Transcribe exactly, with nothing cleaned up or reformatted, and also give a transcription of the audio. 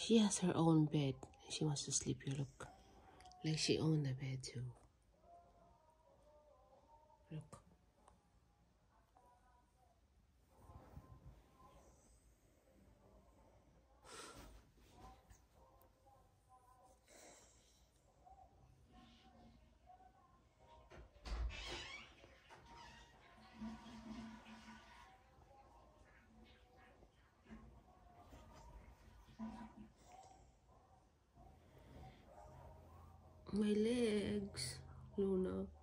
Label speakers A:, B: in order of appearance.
A: She has her own bed. She wants to sleep here, look. Like she owned the bed too. Look. My legs, Luna.